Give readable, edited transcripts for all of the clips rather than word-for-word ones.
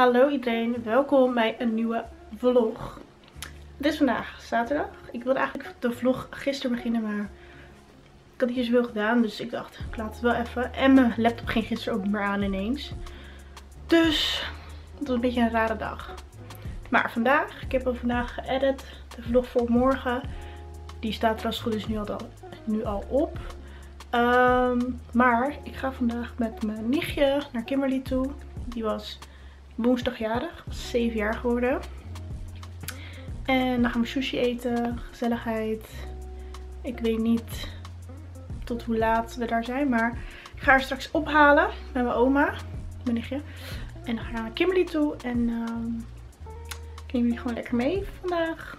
Hallo iedereen, welkom bij een nieuwe vlog. Het is vandaag zaterdag. Ik wilde eigenlijk de vlog gisteren beginnen, maar ik had niet zoveel gedaan. Dus ik dacht, ik laat het wel even. En mijn laptop ging gisteren ook niet meer aan ineens. Dus het was een beetje een rare dag. Maar vandaag, ik heb hem vandaag geëdit. De vlog voor morgen. Die staat er als het goed is nu al op. Maar ik ga vandaag met mijn nichtje naar Kimberly toe. Die was woensdag jarig, was 7 jaar geworden. En dan gaan we sushi eten, gezelligheid. Ik weet niet tot hoe laat we daar zijn, maar ik ga haar straks ophalen met mijn oma, mijn nichtje. En dan gaan we naar Kimberly toe en ik neem jullie gewoon lekker mee vandaag.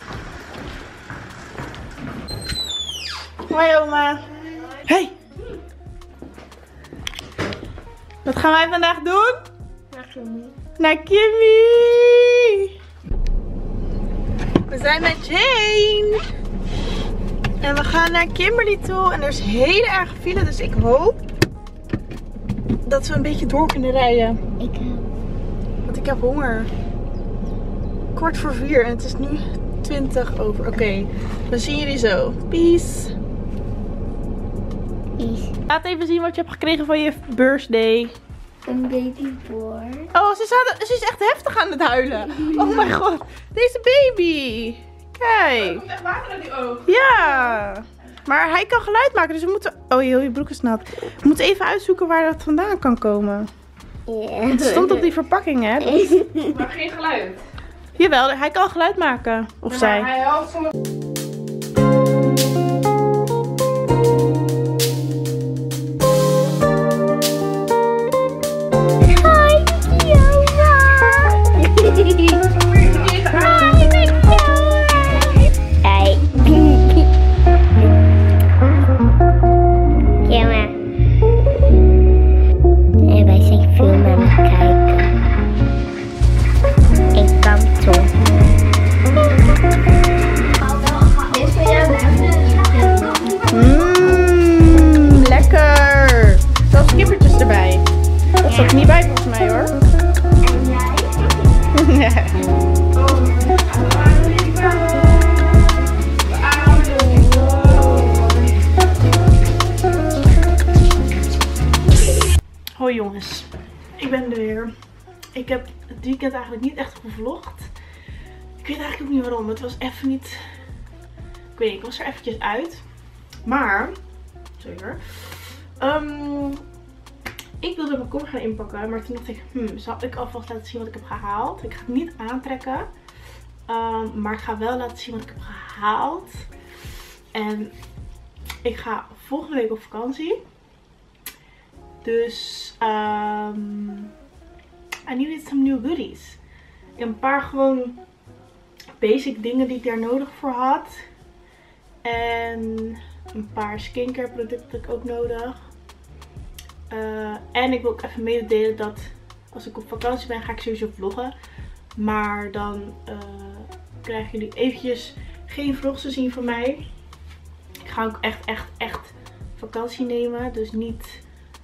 Hoi oma. Hey! Wat gaan wij vandaag doen? Naar Kimmy. Naar Kimmy! We zijn met Jane! En we gaan naar Kimberly toe. En er is hele erg file, dus ik hoop dat we een beetje door kunnen rijden. Want ik heb honger. 3:45 en het is nu 20 over. Oké, we zien jullie zo. Peace! Laat even zien wat je hebt gekregen van je birthday. Een babyboard. Oh, ze is echt heftig aan het huilen. Oh mijn god. Deze baby. Kijk. Er komt echt water uit die oog. Ja. Maar hij kan geluid maken. Dus we moeten... Oh, heel je broek is nat. We moeten even uitzoeken waar dat vandaan kan komen. Yeah. Het stond op die verpakking, hè. Maar geen geluid. Jawel, hij kan geluid maken. Of Ja, zij. maar hij houdt soms... Lekker. Zelfs kippertjes erbij. Dat zat er niet bij volgens mij hoor. Nee. Hoi jongens, ik ben er weer. Ik heb het weekend eigenlijk niet echt gevlogd. Ik weet eigenlijk ook niet waarom. Het was even niet... Ik weet niet, ik was er eventjes uit. Maar... Sorry hoor. Ik wilde mijn koffer gaan inpakken. Maar toen dacht ik, zal ik alvast laten zien wat ik heb gehaald. Ik ga het niet aantrekken. Maar ik ga wel laten zien wat ik heb gehaald. En ik ga volgende week op vakantie. Dus I needed some new goodies. Een paar gewoon basic dingen die ik daar nodig voor had. En een paar skincare producten heb ik ook nodig. En ik wil ook even mededelen dat als ik op vakantie ben ga ik sowieso vloggen. Maar dan krijgen jullie eventjes geen vlogs te zien van mij. Ik ga ook echt vakantie nemen. Dus niet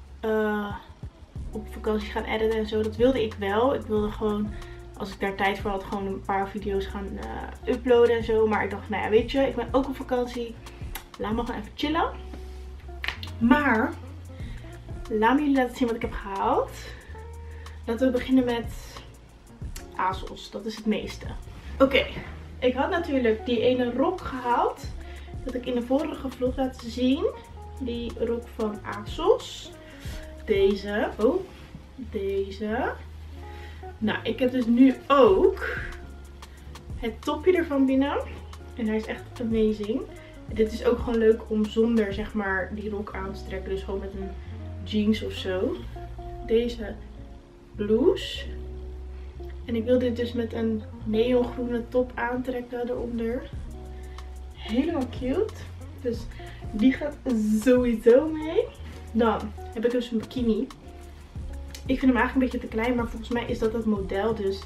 op vakantie gaan editen en zo. Dat wilde ik wel. Ik wilde gewoon, als ik daar tijd voor had, gewoon een paar video's gaan uploaden en zo. Maar ik dacht, nou ja, weet je, ik ben ook op vakantie. Laat me gewoon even chillen. Maar laat me jullie laten zien wat ik heb gehaald. Laten we beginnen met ASOS. Dat is het meeste. Oké, ik had natuurlijk die ene rok gehaald. Dat ik in de vorige vlog laten zien. Die rok van ASOS. Deze. Oh, deze. Nou, ik heb dus nu ook het topje ervan binnen. En hij is echt amazing. Dit is ook gewoon leuk om zonder, zeg maar, die rok aan te trekken. Dus gewoon met een jeans of zo. Deze blouse. En ik wil dit dus met een neongroene top aantrekken eronder. Helemaal cute. Dus die gaat sowieso mee. Dan heb ik dus een bikini. Ik vind hem eigenlijk een beetje te klein, maar volgens mij is dat het model. Dus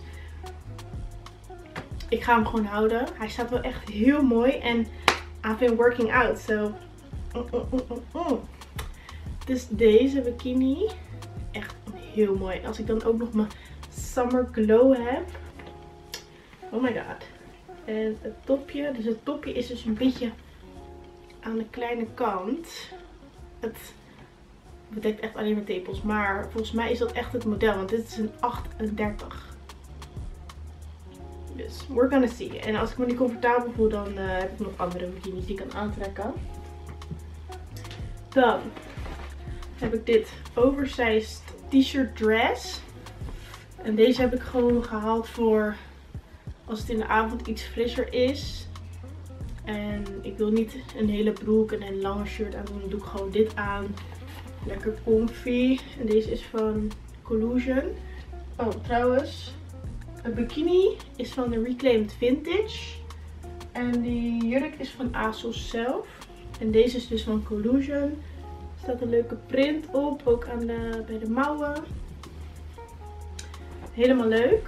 ik ga hem gewoon houden. Hij staat wel echt heel mooi. En I've been working out, so... Dus deze bikini. Echt heel mooi. Als ik dan ook nog mijn Summer Glow heb. Oh my god. En het topje. Dus het topje is dus een beetje aan de kleine kant. Het bedekt echt alleen mijn tepels. Maar volgens mij is dat echt het model. Want dit is een 38. Dus we're gonna see. En als ik me niet comfortabel voel, dan heb ik nog andere bikinis die ik kan aantrekken. Dan heb ik dit oversized t-shirt dress. En deze heb ik gewoon gehaald voor als het in de avond iets frisser is. En ik wil niet een hele broek en een lange shirt aan doen. Dan doe ik gewoon dit aan. Lekker comfy. En deze is van Collusion. Oh, trouwens. Een bikini is van de Reclaimed Vintage. En die jurk is van ASOS zelf. En deze is dus van Collusion. Er staat een leuke print op. Ook aan bij de mouwen. Helemaal leuk.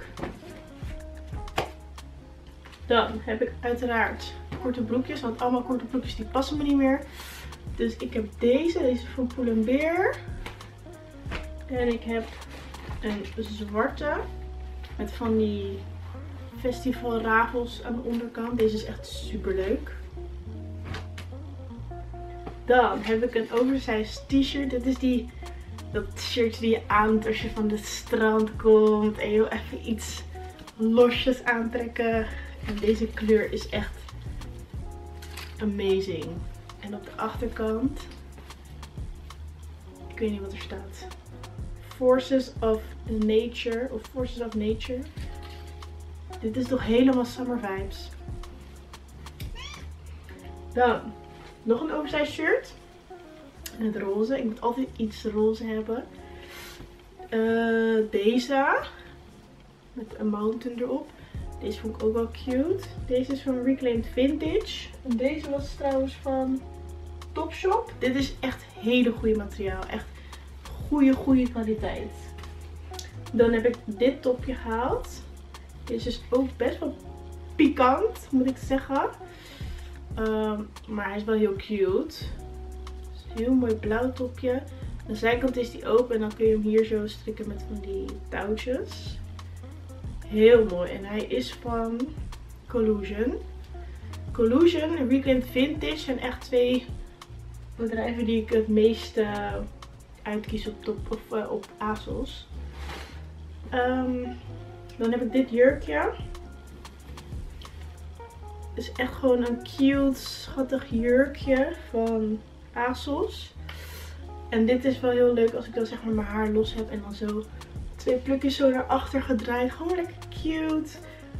Dan heb ik uiteraard korte broekjes. Want allemaal korte broekjes die passen me niet meer. Dus ik heb deze. Deze is van Pull&Bear. En ik heb een zwarte. Met van die festivalrafels aan de onderkant. Deze is echt super leuk. Dan heb ik een oversized t-shirt. Dit is dat shirtje die je aandoet als je van de strand komt. En je wil even iets losjes aantrekken. En deze kleur is echt amazing. En op de achterkant. Ik weet niet wat er staat. Forces of Nature. Of Forces of Nature. Dit is toch helemaal summer vibes. Dan nog een oversized shirt. In het roze. Ik moet altijd iets roze hebben. Deze. Met een mountain erop. Deze vond ik ook wel cute. Deze is van Reclaimed Vintage. En deze was trouwens van Topshop. Dit is echt hele goede materiaal. Echt goede kwaliteit. Dan heb ik dit topje gehaald. Deze is ook best wel pikant, moet ik zeggen. Maar hij is wel heel cute. Het is een heel mooi blauw topje. Aan de zijkant is die open en dan kun je hem hier zo strikken met van die touwtjes. Heel mooi. En hij is van Collusion. Collusion en Reclaimed Vintage zijn echt twee bedrijven die ik het meest uitkies op ASOS. Dan heb ik dit jurkje. Het is echt gewoon een cute, schattig jurkje van ASOS. En dit is wel heel leuk als ik dan zeg maar mijn haar los heb en dan zo twee plukjes zo naar achter gedraaid. Gewoon lekker cute.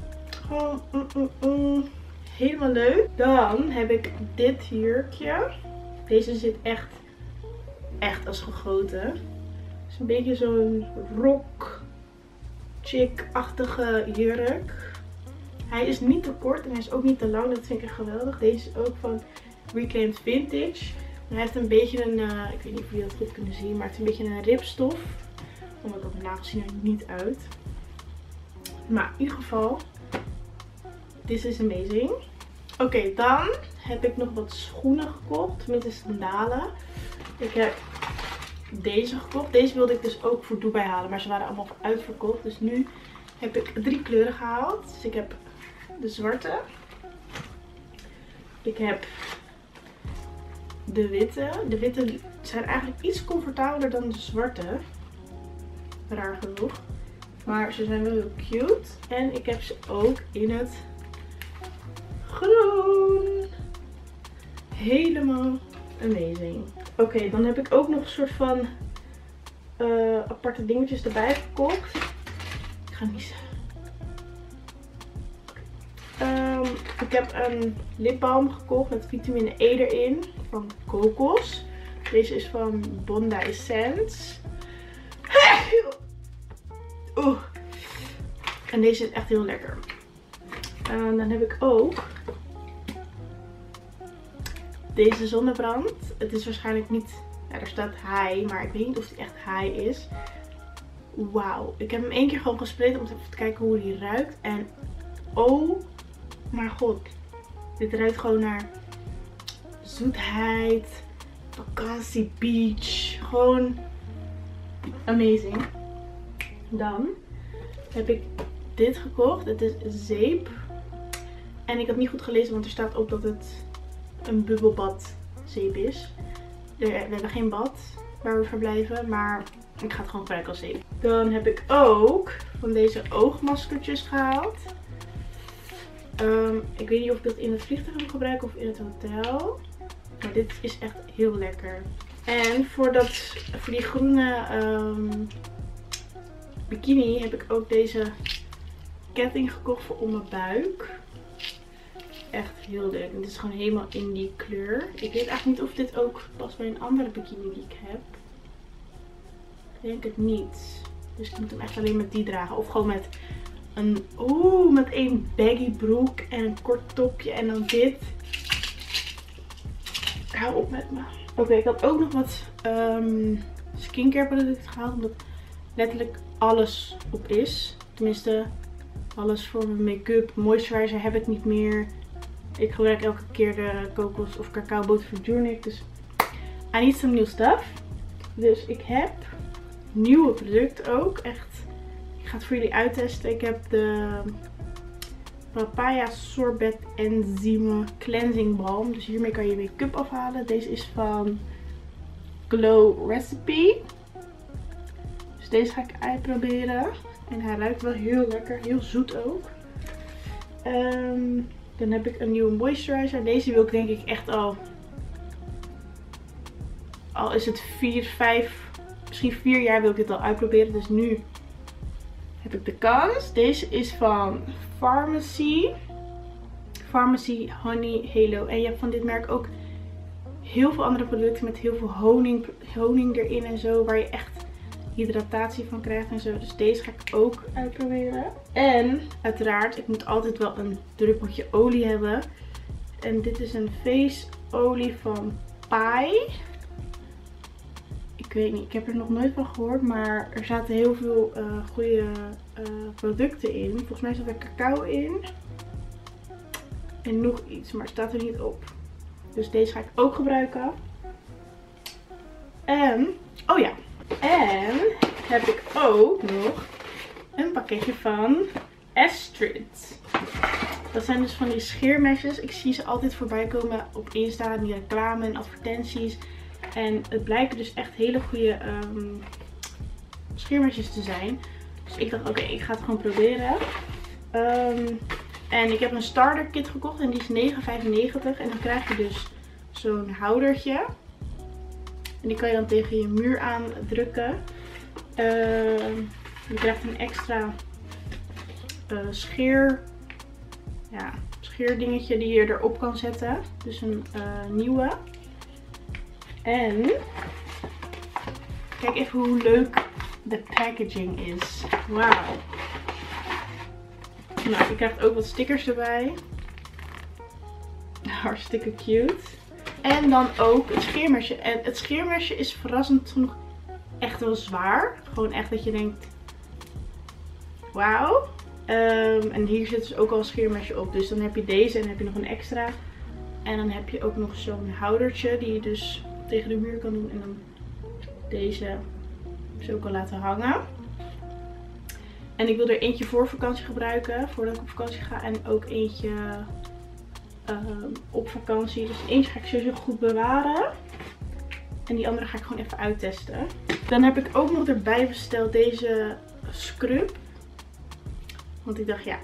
Gewoon helemaal leuk. Dan heb ik dit jurkje. Deze zit echt als gegoten. Het is een beetje zo'n rock chick-achtige jurk. Hij is niet te kort en hij is ook niet te lang. Dat vind ik echt geweldig. Deze is ook van Reclaimed Vintage. En hij heeft een beetje een, ik weet niet of jullie dat goed kunnen zien, maar het is een beetje een ripstof. Omdat op mijn nagels zien er niet uit. Maar in ieder geval, this is amazing. Oké, dan heb ik nog wat schoenen gekocht. Tenminste sandalen. Ik heb deze gekocht. Deze wilde ik dus ook voor Dubai halen. Maar ze waren allemaal uitverkocht. Dus nu heb ik 3 kleuren gehaald. Dus ik heb de zwarte. Ik heb de witte. De witte zijn eigenlijk iets comfortabeler dan de zwarte. Raar genoeg. Maar ze zijn wel heel cute. En ik heb ze ook in het groen. Helemaal amazing. Oké, dan heb ik ook nog een soort van aparte dingetjes erbij gekocht. Ik ga niet zeggen. Ik heb een lipbalm gekocht met vitamine E erin. Van kokos. Deze is van Bondi Essence. En deze is echt heel lekker. Dan heb ik ook deze zonnebrand. Het is waarschijnlijk niet, ja, er staat high, maar ik weet niet of die echt high is. Wauw. Ik heb hem 1 keer gewoon gespreid om even te kijken hoe die ruikt. En oh mijn god. Dit ruikt gewoon naar zoetheid, vakantie, beach. Gewoon amazing. Dan heb ik dit gekocht. Het is zeep. En ik had niet goed gelezen, want er staat op dat het een bubbelbad zeep is. We hebben geen bad waar we verblijven, maar ik ga het gewoon gebruiken als zeep. Dan heb ik ook van deze oogmaskertjes gehaald. Ik weet niet of ik dat in het vliegtuig wil gebruiken of in het hotel. Maar dit is echt heel lekker. En voor die groene bikini heb ik ook deze ketting gekocht voor om mijn buik. Echt heel leuk. En dit is gewoon helemaal in die kleur. Ik weet eigenlijk niet of dit ook past bij een andere bikini die ik heb. Ik denk het niet. Dus ik moet hem echt alleen met die dragen. Of gewoon met met een baggy broek en een kort topje en dan dit. Hou op met me. Oké, ik had ook nog wat skincare producten gehaald. Omdat letterlijk alles op is. Tenminste, alles voor mijn make-up. Moisturizer heb ik niet meer. Ik gebruik elke keer de kokos- of cacaoboter van Journick. Dus I need some new stuff. Dus ik heb nieuwe producten ook. Echt. Ik ga het voor jullie uittesten. Ik heb de Papaya Sorbet Enzyme Cleansing Balm. Dus hiermee kan je make-up afhalen. Deze is van Glow Recipe. Dus deze ga ik uitproberen. En hij ruikt wel heel lekker. Heel zoet ook. Dan heb ik een nieuwe moisturizer. Deze wil ik denk ik echt al is het 4, 5, misschien 4 jaar wil ik dit al uitproberen. Dus nu heb ik de kans. Deze is van Pharmacy Honey Halo. En je hebt van dit merk ook heel veel andere producten met heel veel honing erin en zo. Waar je echt hydratatie van krijgt en zo. Dus deze ga ik ook uitproberen. En uiteraard, ik moet altijd wel een druppeltje olie hebben. En dit is een face olie van Pai. Ik weet niet, ik heb er nog nooit van gehoord. Maar er zaten heel veel goede producten in. Volgens mij zat er cacao in. En nog iets, maar het staat er niet op. Dus deze ga ik ook gebruiken. En, oh ja. En heb ik ook nog een pakketje van Astrid. Dat zijn dus van die scheermesjes. Ik zie ze altijd voorbij komen op Insta, die reclame en advertenties. En het blijken dus echt hele goede scheermesjes te zijn. Dus ik dacht, oké, ik ga het gewoon proberen. En ik heb een starter kit gekocht en die is €9,95. En dan krijg je dus zo'n houdertje. En die kan je dan tegen je muur aandrukken. Je krijgt een extra scheerdingetje die je erop kan zetten. Dus een nieuwe. En kijk even hoe leuk de packaging is. Wauw. Nou, je krijgt ook wat stickers erbij. Hartstikke cute. En dan ook het scheermesje. En het scheermesje is verrassend genoeg echt wel zwaar. Gewoon echt dat je denkt, wauw. En hier zit dus ook al een scheermesje op. Dus dan heb je deze en dan heb je nog een extra. En dan heb je ook nog zo'n houdertje die je dus tegen de muur kan doen. En dan deze zo kan laten hangen. En ik wil er eentje voor vakantie gebruiken. Voordat ik op vakantie ga. En ook eentje op vakantie. Dus eentje ga ik sowieso goed bewaren. En die andere ga ik gewoon even uittesten. Dan heb ik ook nog erbij besteld deze scrub. Want ik dacht, ja,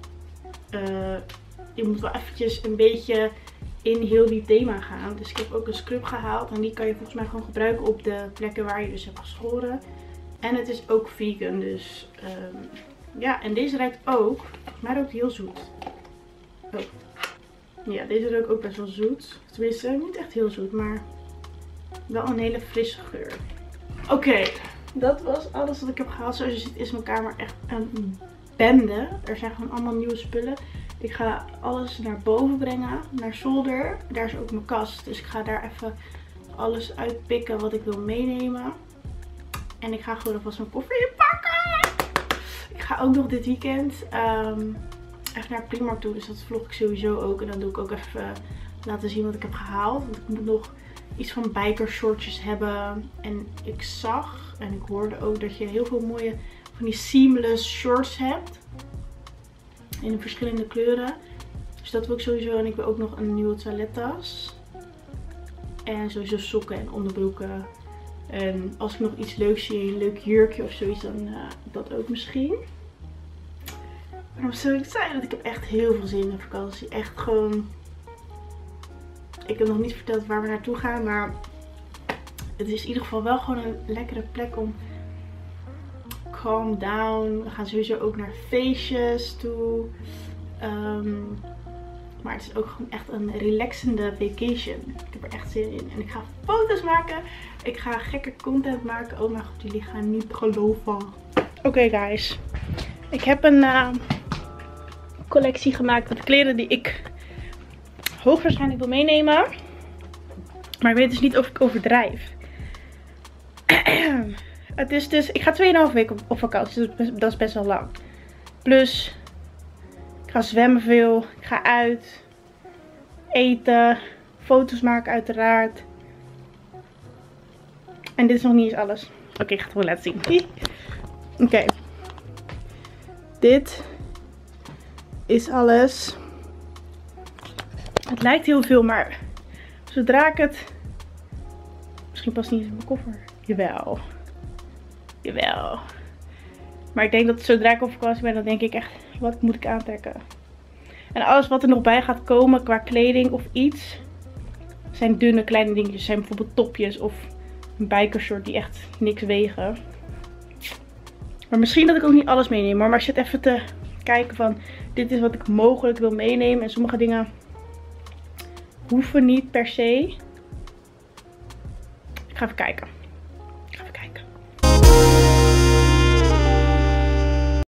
je moet wel eventjes een beetje in heel die thema gaan. Dus ik heb ook een scrub gehaald. En die kan je volgens mij gewoon gebruiken op de plekken waar je dus hebt geschoren. En het is ook vegan. Dus ja, en deze ruikt ook. Volgens mij ruikt heel zoet. Oh. Ja, deze ruikt ook best wel zoet. Tenminste, niet echt heel zoet, maar wel een hele frisse geur. Oké, dat was alles wat ik heb gehaald. Zoals je ziet is mijn kamer echt een bende. Er zijn gewoon allemaal nieuwe spullen. Ik ga alles naar boven brengen, naar zolder. Daar is ook mijn kast, dus ik ga daar even alles uitpikken wat ik wil meenemen. En ik ga gewoon alvast mijn koffer inpakken. Ik ga ook nog dit weekend even naar Primark toe, dus dat vlog ik sowieso ook. En dan doe ik ook even laten zien wat ik heb gehaald. Want ik moet nog iets van biker shortjes hebben. En ik zag en ik hoorde ook dat je heel veel mooie van die seamless shorts hebt. In verschillende kleuren. Dus dat wil ik sowieso. En ik wil ook nog een nieuwe toilettas. En sowieso sokken en onderbroeken. En als ik nog iets leuks zie, een leuk jurkje of zoiets, dan dat ook misschien. Maar I'm so excited. Ik heb echt heel veel zin in vakantie. Echt gewoon... Ik heb nog niet verteld waar we naartoe gaan, maar het is in ieder geval wel gewoon een lekkere plek om calm down. We gaan sowieso ook naar feestjes toe. Maar het is ook gewoon echt een relaxende vacation. Ik heb er echt zin in. En ik ga foto's maken. Ik ga gekke content maken. Oh mijn god, jullie gaan niet geloven. Oké, guys. Ik heb een collectie gemaakt met kleren die ik hoogwaarschijnlijk wil meenemen. Maar ik weet dus niet of ik overdrijf. Het is dus... Ik ga 2,5 weken op vakantie. Dus dat is best wel lang. Plus... Ik ga zwemmen veel. Ik ga uit. Eten. Foto's maken uiteraard. En dit is nog niet eens alles. Oké, ik ga het wel laten zien. Oké. Dit is alles. Het lijkt heel veel, maar zodra ik het... Misschien past het niet in mijn koffer. Jawel. Jawel. Maar ik denk dat zodra ik op vakantie ben, dan denk ik echt, wat moet ik aantrekken? En alles wat er nog bij gaat komen qua kleding of iets, zijn dunne kleine dingetjes. Zijn bijvoorbeeld topjes of een bikershort die echt niks wegen. Maar misschien dat ik ook niet alles meeneem. Maar ik zit even te kijken van, dit is wat ik mogelijk wil meenemen. En sommige dingen hoeven niet per se. Ik ga even kijken.